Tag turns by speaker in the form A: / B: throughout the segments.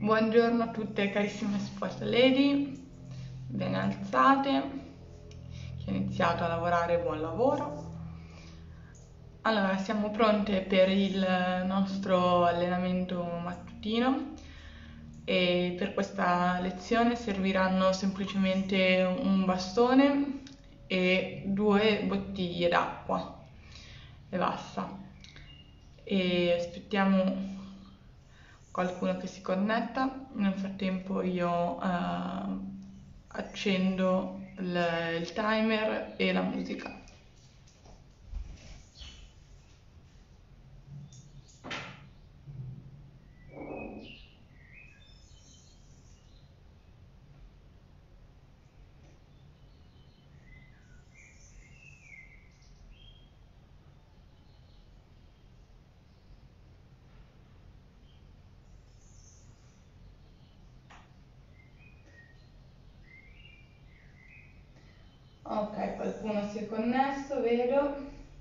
A: Buongiorno a tutte carissime sport lady, ben alzate, chi ha iniziato a lavorare buon lavoro. Allora, siamo pronte per il nostro allenamento mattutino e per questa lezione serviranno semplicemente un bastone e 2 bottiglie d'acqua e basta. E aspettiamo qualcuno che si connetta. Nel frattempo io accendo il timer e la musica. Ok, qualcuno si è connesso, vedo.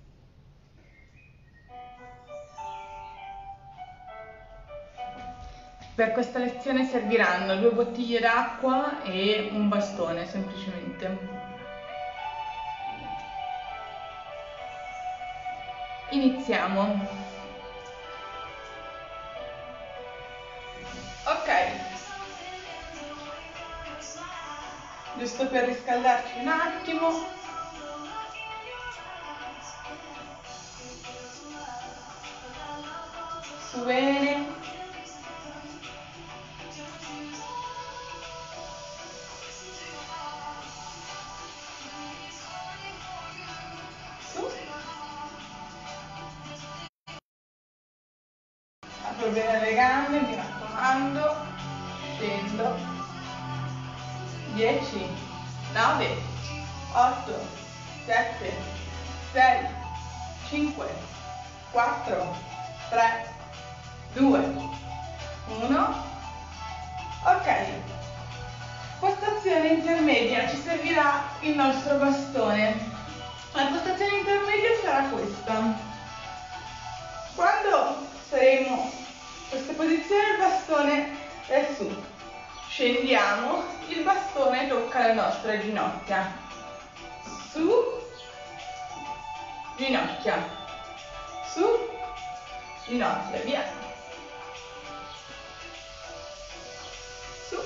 A: Per questa lezione serviranno 2 bottiglie d'acqua e un bastone, semplicemente. Iniziamo. Ok, giusto per riscaldarci un attimo. Su bene. Su. Apro bene le gambe, mi raccomando. Scendo. 10, 9, 8, 7, 6, 5, 4, 3, 2, 1. Ok, postazione intermedia, ci servirà il nostro bastone. La postazione intermedia sarà questa. Quando saremo in questa posizione il bastone è su, scendiamo, il bastone tocca le nostre ginocchia. Su, ginocchia, su, ginocchia, via. Su.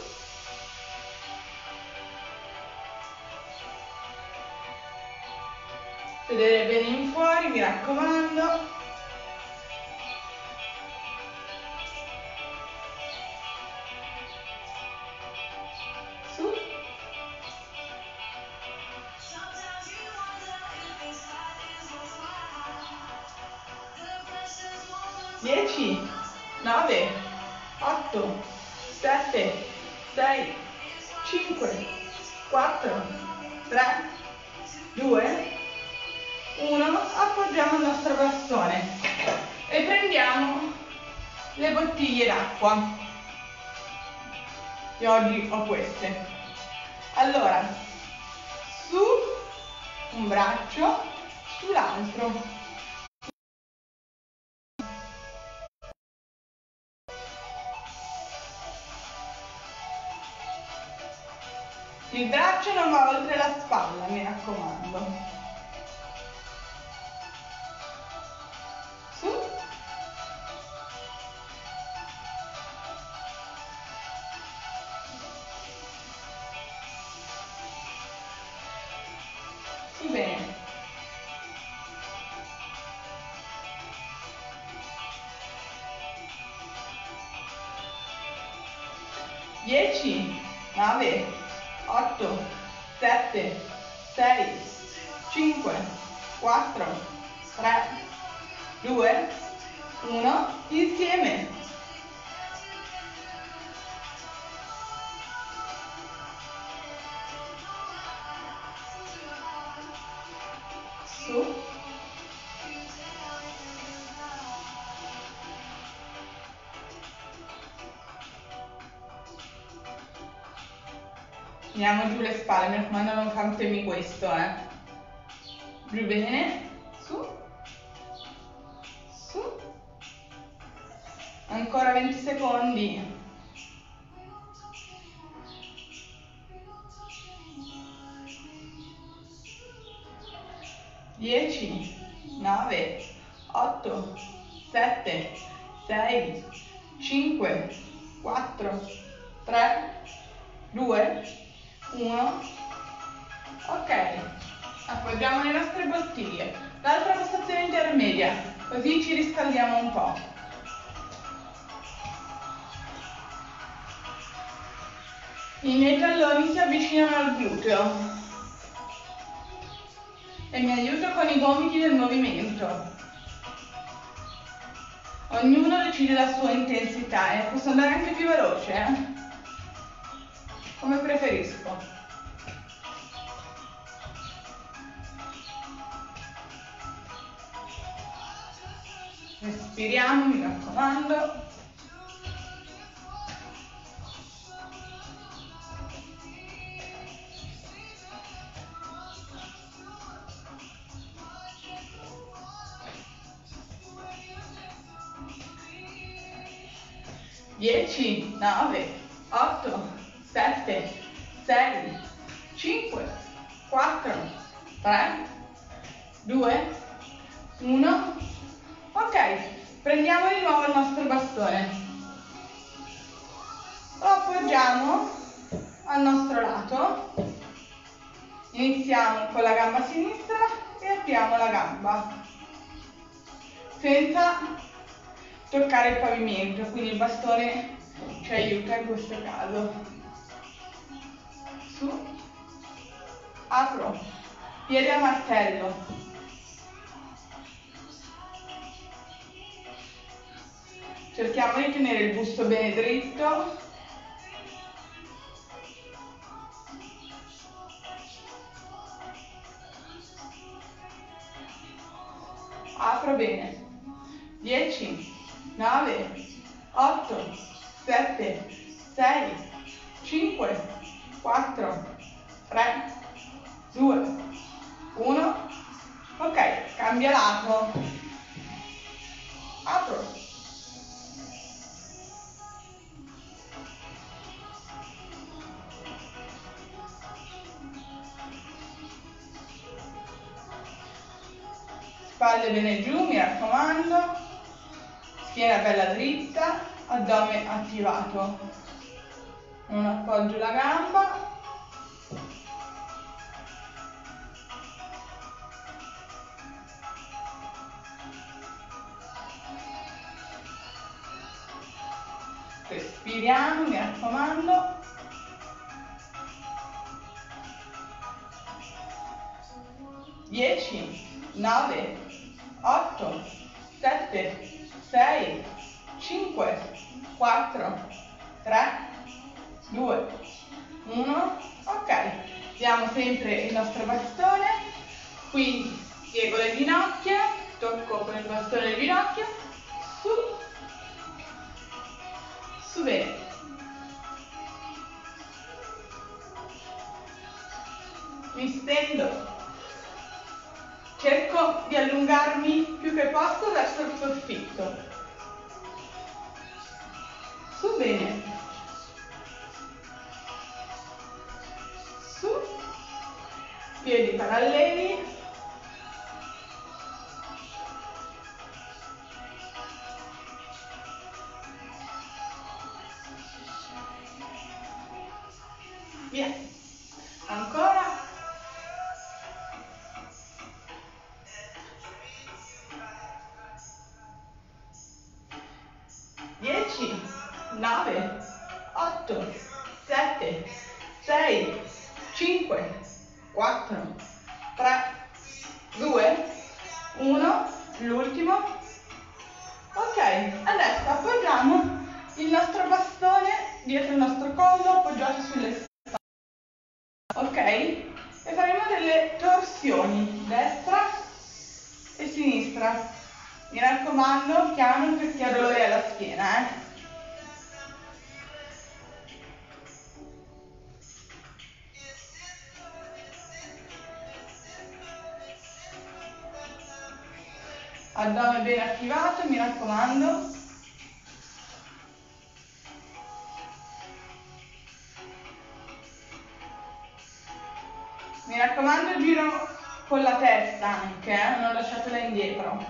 A: Vedere bene in fuori, mi raccomando. Su. 10, 9, 8, 7, 6, 5, 4, 3, 2, 1, appoggiamo il nostro bastone e prendiamo le bottiglie d'acqua. Io oggi ho queste. Allora, su un braccio, sull'altro. Il braccio non va oltre la spalla, mi raccomando. Su. Su bene. 10, 9, 8, 7, 6, 5, 4, 3, 2, 1, insieme. Su. Tiriamo giù le spalle, mi raccomando non fatemi questo, Giù bene, su, su, ancora 20 secondi, 10, 9, 8, 7, 6, 5, 4, 3, 2, 1. Ok, appoggiamo le nostre bottiglie. L'altra postazione intermedia, così ci riscaldiamo un po'. I miei talloni si avvicinano al gluteo e mi aiuto con i gomiti del movimento. Ognuno decide la sua intensità e posso andare anche più veloce, come preferisco. Respiriamo, mi raccomando. Dieci, 9, 8, 7, 6, 5, 4, 3, 2, 1. Ok, prendiamo di nuovo il nostro bastone. Lo appoggiamo al nostro lato. Iniziamo con la gamba sinistra e apriamo la gamba senza toccare il pavimento, quindi il bastone ci aiuta in questo caso. Su, apro, piede a martello. Cerchiamo di tenere il busto bene dritto. Apro bene. 10, 9, 8, 7, 6, 5, 4, 3, 2, 1. Ok, cambia lato. Apro. Spalle bene giù, mi raccomando. Schiena bella dritta, addome attivato. Non appoggio la gamba. Respiriamo, mi raccomando. Dieci, 9, 8, 7, 6, 5, 4, 3, 2, 1. Ok, diamo sempre il nostro bastone, quindi piego le ginocchia, tocco con il bastone le ginocchia, su bene. Mi stendo. Cerco di allungarmi più che posso verso il soffitto. Su bene. Su. Piedi paralleli. Via. Ancora. 10, 9, 8, 7, 6, 5, 4, 3, 2, 1, l'ultimo. Ok, adesso appoggiamo il nostro bastone dietro il nostro collo, appoggiato sulle spalle. Ok? E faremo delle torsioni, destra e sinistra. Mi raccomando, piano perché ha dolore alla schiena, Addome ben attivato, mi raccomando. Mi raccomando, giro con la testa anche, non lasciatela indietro.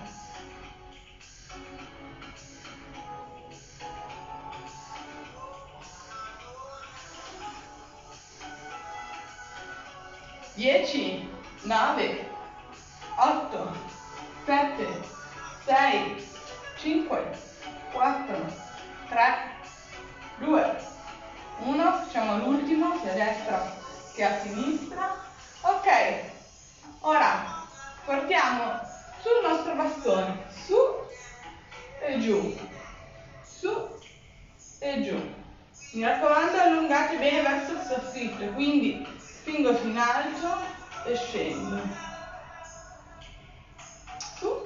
A: Dieci, 9, 8, 7, 6, 5, 4, 3, 2, 1. Facciamo l'ultimo, sia a destra che a sinistra. Ok, ora portiamo sul nostro bastone, su e giù, su e giù. Mi raccomando, allungate bene verso il soffitto, quindi spingo in alto e scendo. Su.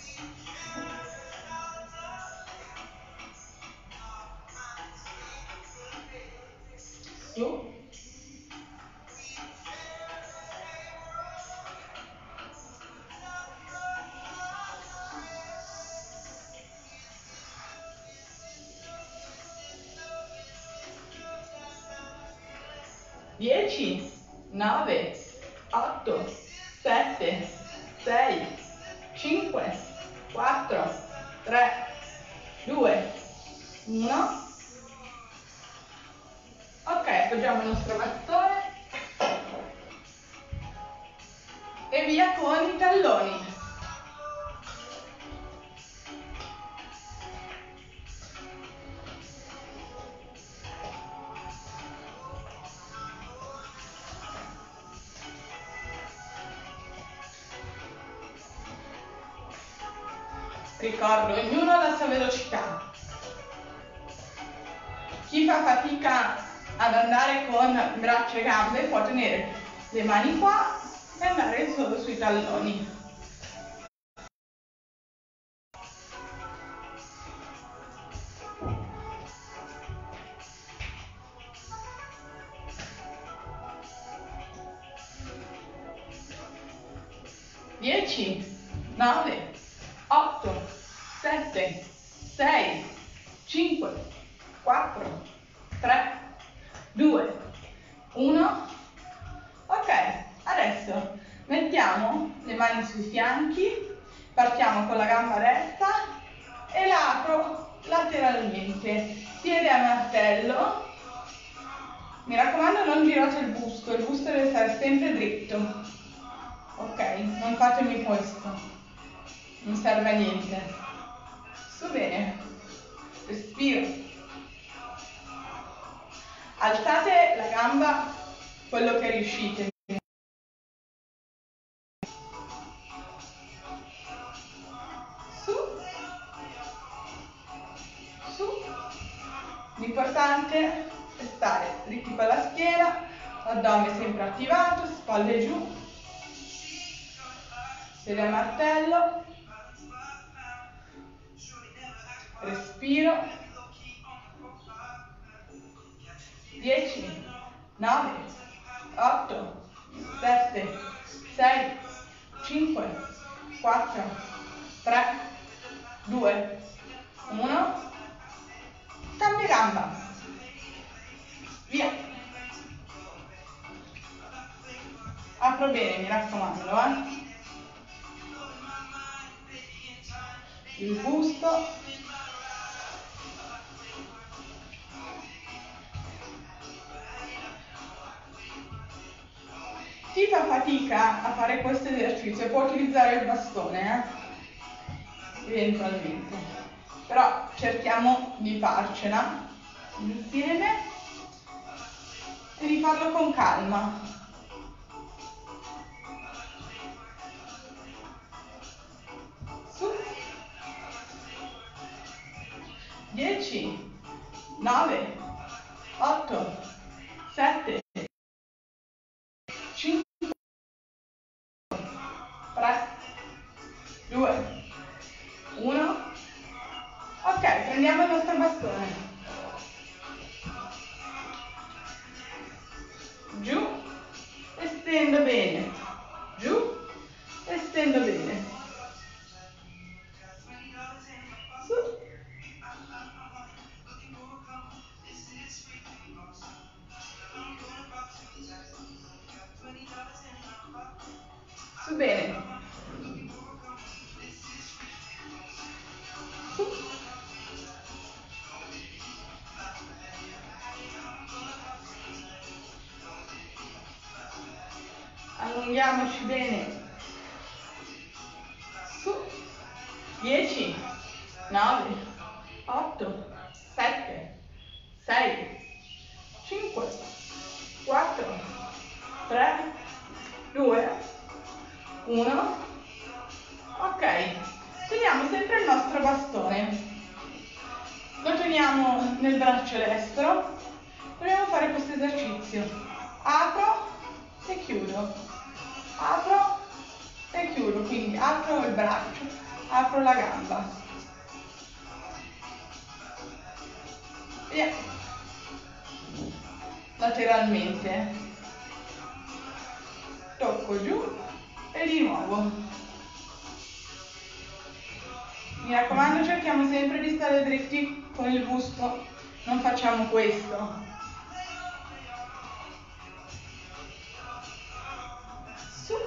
A: Su. 10, 9, 8, 7, 6, 5, 4, 3, 2, 1. Ok, appoggiamo il nostro bastone e via con i talloni. Ricordo, ognuno ha la sua velocità. Chi fa fatica ad andare con braccia e gambe può tenere le mani qua e andare solo sui talloni. Dieci, 9, 8, 7, 6, 5, 4, 3, 2, 1. Ok, adesso mettiamo le mani sui fianchi, partiamo con la gamba retta e la apro lateralmente, piede a martello. Mi raccomando, non girate il busto deve stare sempre dritto. Ok, non fatemi questo, non serve a niente. Sto bene, respiro. Alzate la gamba quello che riuscite. Su, su. L'importante è stare dritti con la schiena, addome sempre attivato, spalle giù, piede a martello, respiro. 10, 9, 8, 7, 6, 5, 4, 3, 2, 1. Cambia gamba. Via. Apro bene, mi raccomando, il busto. Chi fa fatica a fare questo esercizio può utilizzare il bastone, eventualmente. Però cerchiamo di farcela insieme e di farlo con calma. Su. 10, 9, 8, 7, 5, 3, 2, 1. Ok, prendiamo il nostro bastone. Giù, estendo bene. Giù, estendo bene. Su. Su. bene, su, allunghiamoci bene, su, 10, 9, 8, 7, 6, 5, 4, 3, 2, 1, ok, teniamo sempre il nostro bastone, lo teniamo nel braccio destro, proviamo a fare questo esercizio, apro e chiudo, apro e chiudo, quindi apro il braccio, apro la gamba, via, lateralmente, tocco giù e di nuovo. Mi raccomando, cerchiamo sempre di stare dritti con il busto, non facciamo questo. Su.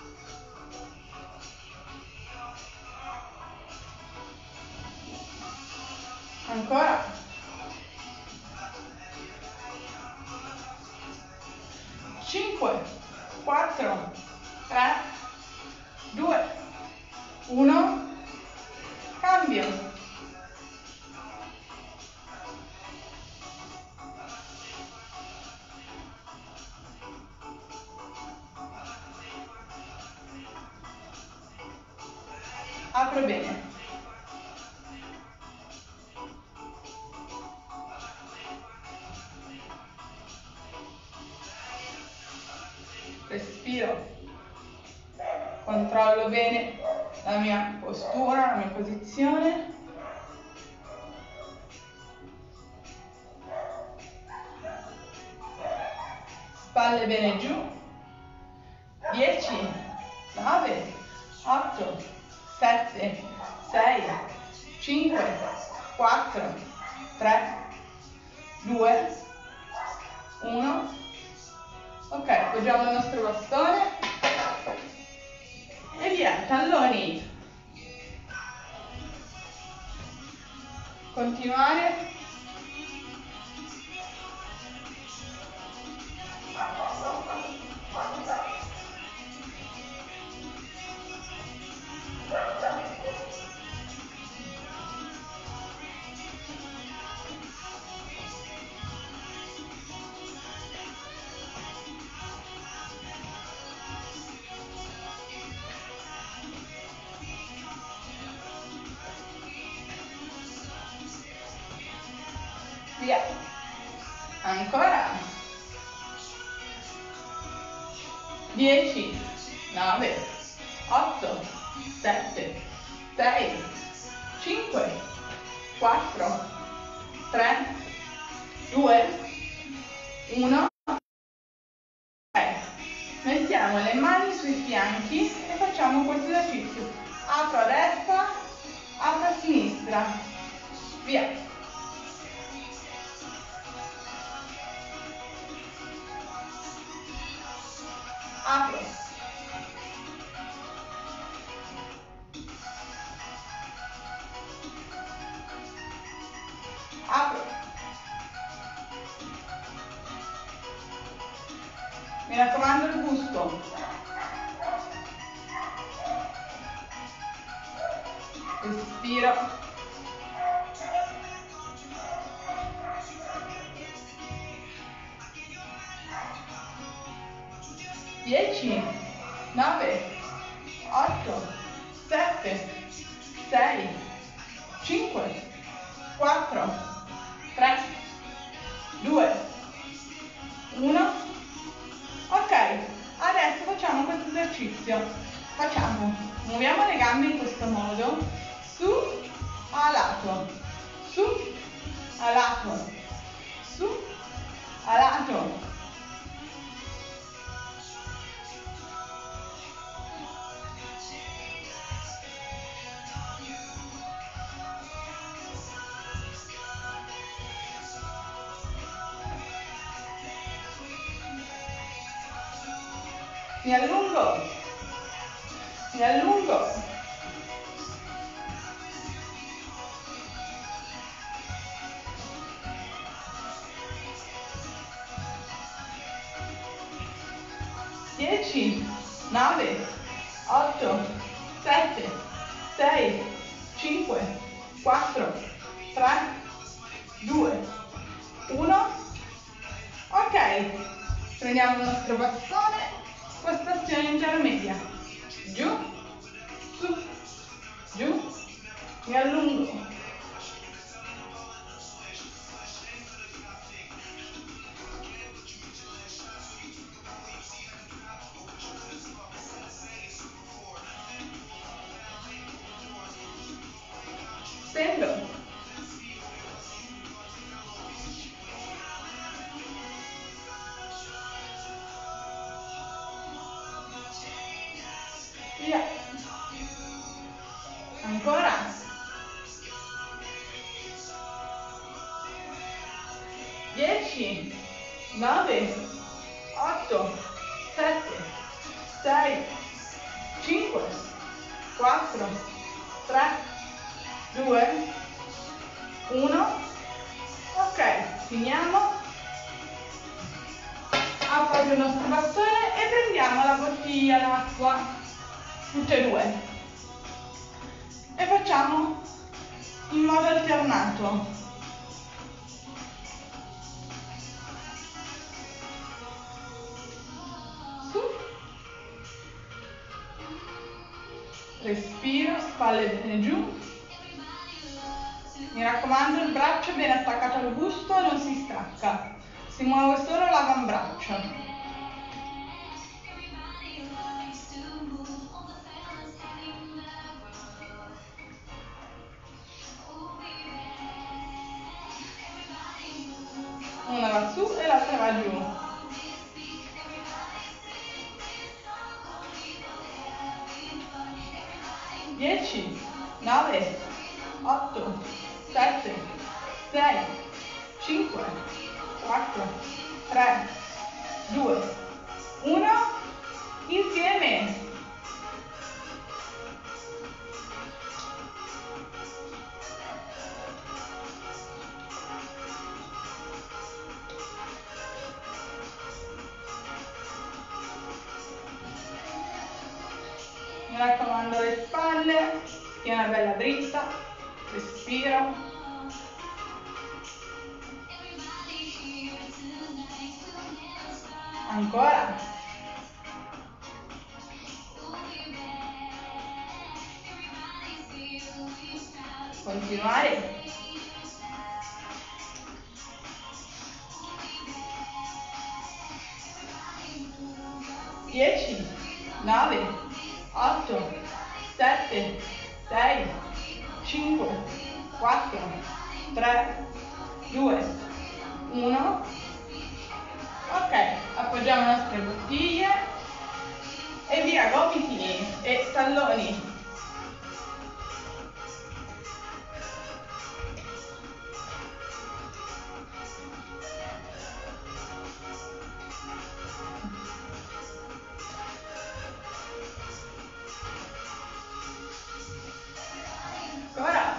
A: Ancora. 5, 4, 3, 2, 1, cambio. Apro bene. Respiro. Controllo bene la mia postura, la mia posizione. Spalle bene giù. 10, 9, 8, 7, 6, 5, 4, 3, 2, 1. Ok, appoggiamo il nostro bastone e via, talloni. Continuare. Via, ancora, 10, 9, 8, 7, 6, 5, 4, 3, 2, 1. Ok, mettiamo le mani sui fianchi e facciamo questo esercizio. Apro a destra, apro a sinistra, via. Apro, apro, mi raccomando il busto, respiro, 10, 9, 8, 7, 6, 5, 4, 3, 2, 1. Ok, adesso facciamo questo esercizio. Muoviamo le gambe in questo modo, su, a lato, su, a lato, su, a lato. Mi allungo, mi allungo, dieci, 9, 8, 7, 6, 5, 4, 3, 2, 1. Ok, prendiamo il nostro bastone, postazione intermedia, giù, su, giù, mi allungo, stendo, via, ancora, 10, 9, 8, 7, 6, 5, 4, 3, 2, 1. Ok, finiamo. Appoggio il nostro bastone e prendiamo la bottiglia d'acqua, tutte e due, e facciamo in modo alternato. Su, respiro, spalle bene giù. Mi raccomando, il braccio è ben attaccato al busto e non si stacca, si muove solo l'avambraccio. Una va su e l'altra va giù. Dieci, 9, 8, 7, 6, 5, 4, 3, 2, 1, insieme. Mi raccomando le spalle, schiena bella dritta, respiro. Ancora. Continuare. 10, 9, 8, 7, 6, 5, 4, 3, 2, 1. Ok, appoggiamo le nostre bottiglie e via gomiti e talloni. Ancora.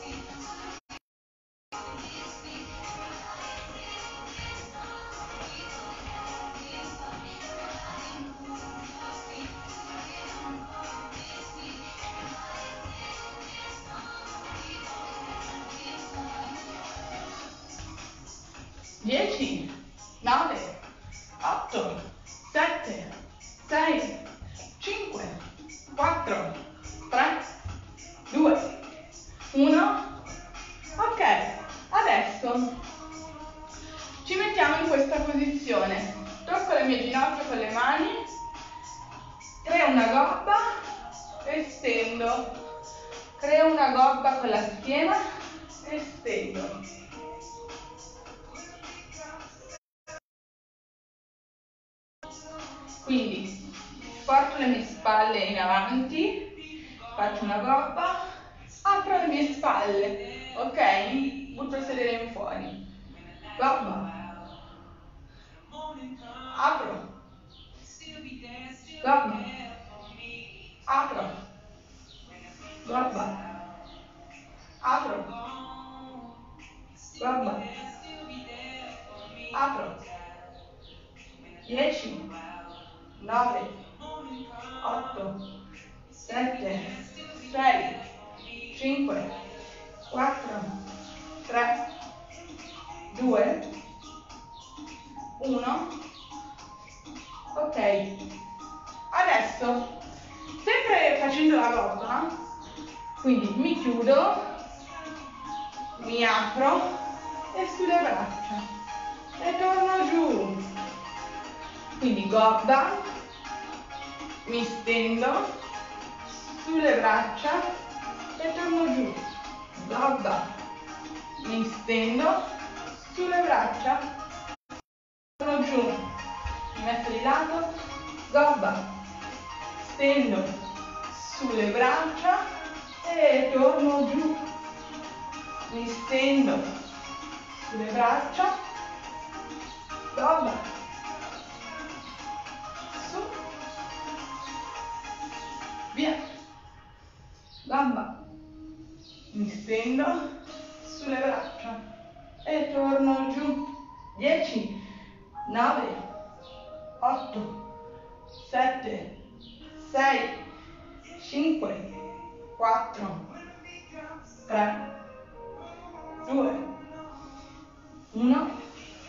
A: Dieci, 9, 8, 7, 6, 5, 4, 3, 2, 1. Ok, adesso ci mettiamo in questa posizione. Tocco le mie ginocchia con le mani, creo una gobba e stendo. Creo una gobba con la schiena e stendo. Quindi porto le mie spalle in avanti, faccio una gobba, apro le mie spalle, ok? Butto il sedere in fuori. Gobba. Apro. Gobba. Apro. apro, 10, 9, 8, 7, 6, 5, 4, 3, 2, 1. Ok, adesso sempre facendo la gobba, quindi mi chiudo, mi apro e sulle braccia e torno giù, quindi gobba, mi stendo sulle braccia e torno giù, gobba, mi stendo sulle braccia, torno giù, mi metto di lato, gobba, stendo sulle braccia e torno giù, mi stendo sulle braccia, gobba, su, via, gobba, mi stendo sulle braccia e torno giù, 10, 9, 8, 7, 6, 5, 4, 3, 2, 1.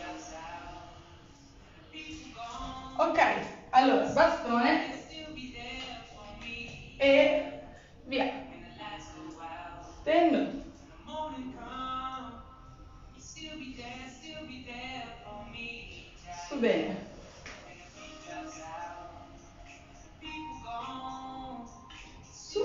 A: Ok, allora bastone e via. Stendo. Su bene. Su.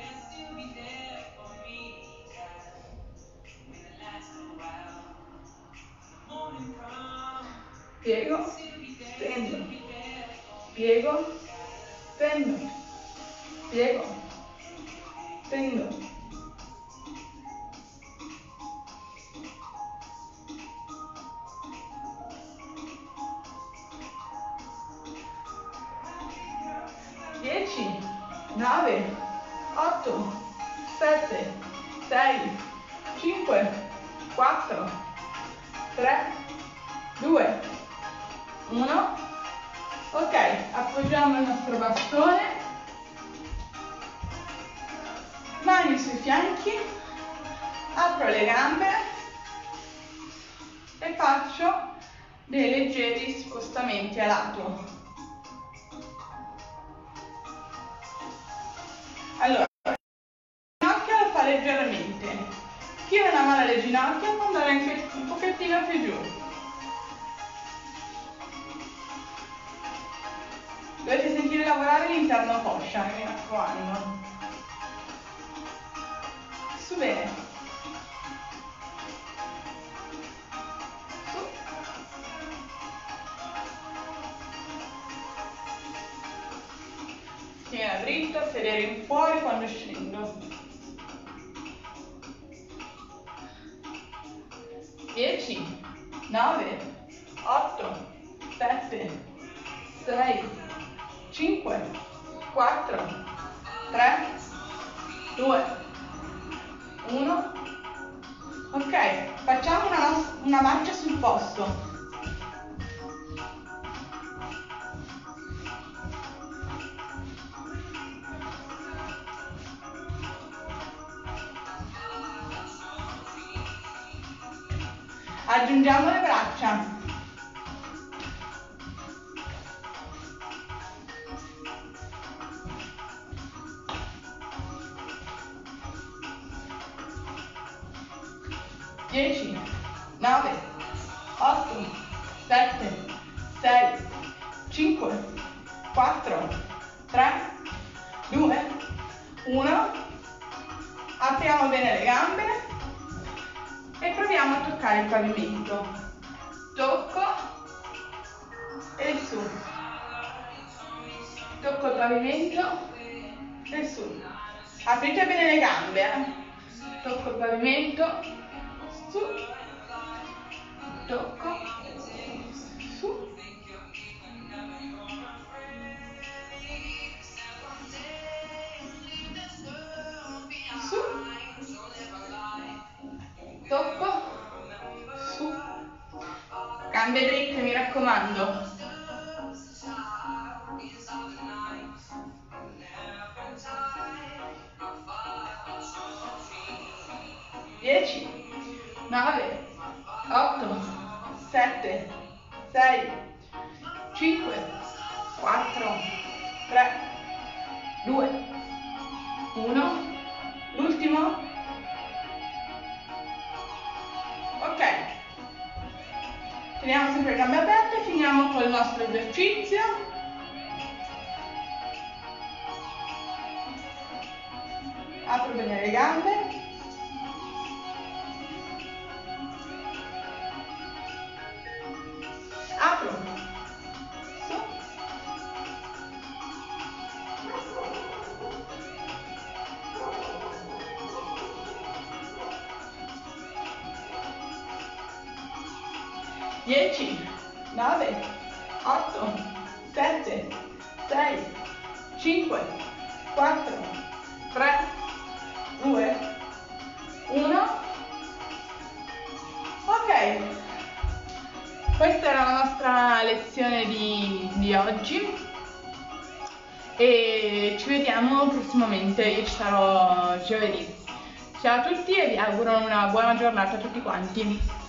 A: Piego, stendo, piego, stendo, piego, stendo. Dieci, 9, 8, 7, 6, 5, 4, 3, 2, 1. Ok, appoggiamo il nostro bastone, mani sui fianchi, apro le gambe e faccio dei leggeri spostamenti a lato. Allora, il ginocchio lo fa leggermente, chi non ha male alle ginocchia può andare anche un pochettino più giù. Dovete sentire lavorare l'interno coscia, mi raccomando. Su bene. Su. Schiena dritta, sedere in fuori quando scendo. 10, 9, 8, 7, 6, 5, 4, 3, 2, 1. Ok, facciamo una marcia sul posto. Aggiungiamo le braccia. Dieci, 9, 8, 7, 6, 5, 4, 3, 2, 1. Apriamo bene le gambe e proviamo a toccare il pavimento. Tocco e su. Tocco il pavimento e su. Aprite bene le gambe, Tocco il pavimento, su. Tocco, su. Su. Tocco, su. Gambe dritte, mi raccomando. 10, 9, 8, 7, 6, 5, 4, 3, 2, 1, l'ultimo. Ok, teniamo sempre le gambe aperte, finiamo con il nostro esercizio. Apro bene le gambe. Apro. Su. 10, 9, 8, 7, 6, 5, 4, 3, 2, 1. Ok, questa era la nostra lezione di oggi e ci vediamo prossimamente, io ci sarò giovedì. Ciao a tutti e vi auguro una buona giornata a tutti quanti.